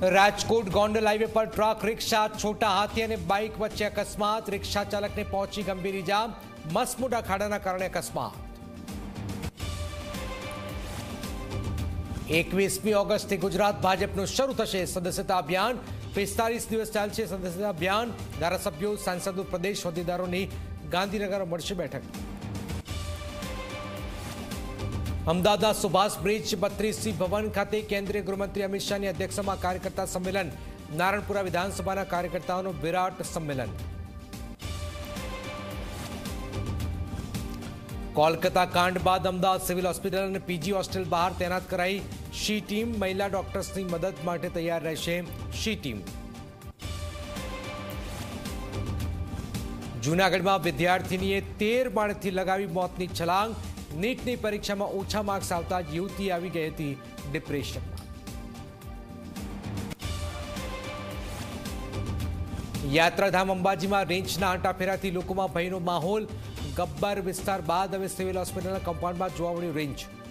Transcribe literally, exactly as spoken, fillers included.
Rajkot Gondal highway પર truck rickshaw Chhota Hathi અને bike વચ્ચે અકસ્માત। રિક્ષા ચાલકને પહોંચી ગંભીર ઇજા। મસમોટા ખાડાના કારણે અકસ્માત। એકવીસમી ઓગસ્ટથી ગુજરાત ભાજપનું શરૂ થશે સદસ્યતા અભિયાન। પિસ્તાલીસ દિવસ ચાલશે સદસ્યતા અભિયાન। ધારાસભ્યો સાંસદો પ્રદેશ હોદ્દેદારોની ગાંધીનગર મળશે બેઠક। અમદાવાદના સુભાષ બ્રિજ બત્રીસી ભવન ખાતે કેન્દ્રીય ગૃહમંત્રી અમિત શાહની અધ્યક્ષતામાં કાર્યકર્તા સંમેલન। નારણપુરા વિધાનસભાના કાર્યકર્તાઓનું વિરાટ સંમેલન। કોલકાતા કાંડ બાદ અમદાવાદ સિવિલ હોસ્પિટલ અને પીજી હોસ્ટેલ બહાર તૈનાત કરાઈ શી ટીમ। મહિલા ડોક્ટર્સની મદદ માટે તૈયાર રહેશે શી ટીમ। જૂનાગઢમાં વિદ્યાર્થીનીએ તેર માળેથી લગાવી મોતની છલાંગ। નીટની પરીક્ષામાં ઓછા માર્ક્સ આવતા જ યુવતી આવી ગઈ હતી ડિપ્રેશનમાં। યાત્રાધામ અંબાજીમાં રેન્જના આંટાફેરાથી લોકોમાં ભયનો માહોલ। ગબ્બર વિસ્તાર બાદ હવે સિવિલ હોસ્પિટલના કમ્પાઉન્ડમાં જોવા મળ્યું રેન્જ।